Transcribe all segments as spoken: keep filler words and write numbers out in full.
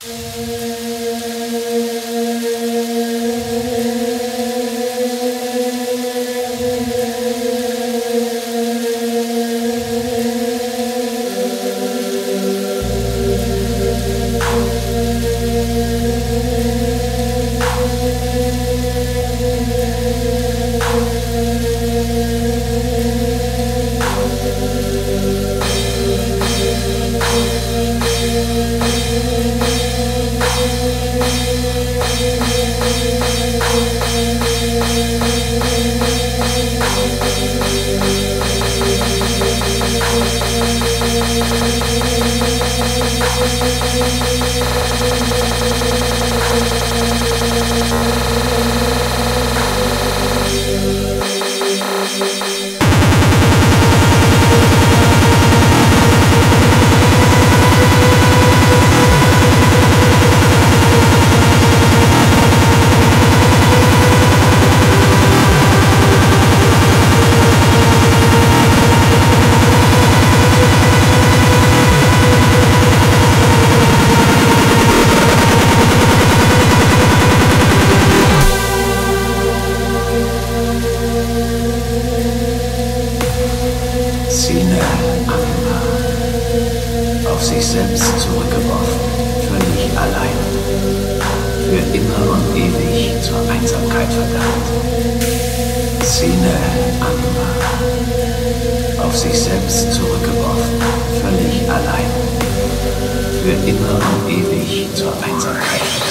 Szene Anima. Auf sich selbst zurückgeworfen, völlig allein. Für immer und ewig zur Einsamkeit verdammt. Szene Anima. Auf sich selbst zurückgeworfen, völlig allein. Für immer und ewig zur Einsamkeit verdammt.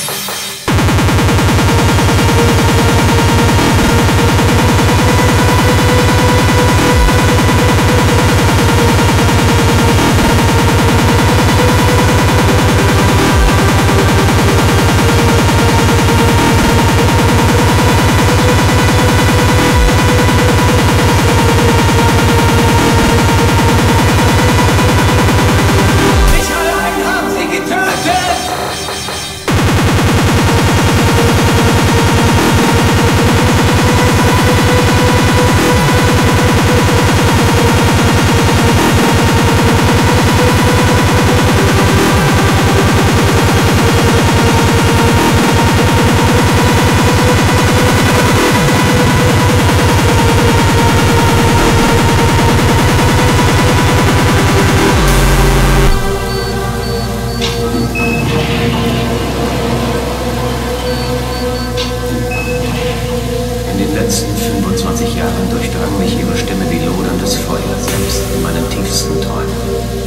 In den letzten fünfundzwanzig Jahren durchdrang mich ihre Stimme wie loderndes Feuer, selbst in meinen tiefsten Träumen.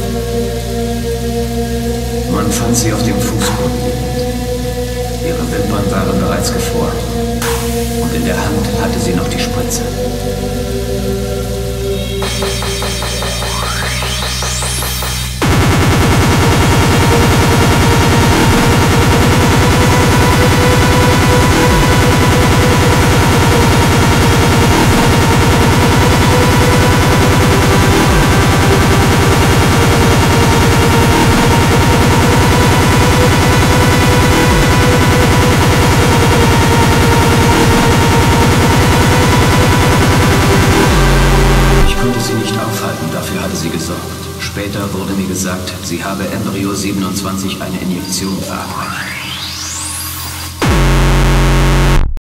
Man fand sie auf dem Fußboden liegend. Ihre Wimpern waren bereits gefroren und in der Hand hatte sie noch die Spritze. Dafür hatte sie gesorgt. Später wurde mir gesagt, sie habe Embryo siebenundzwanzig eine Injektion verabreicht.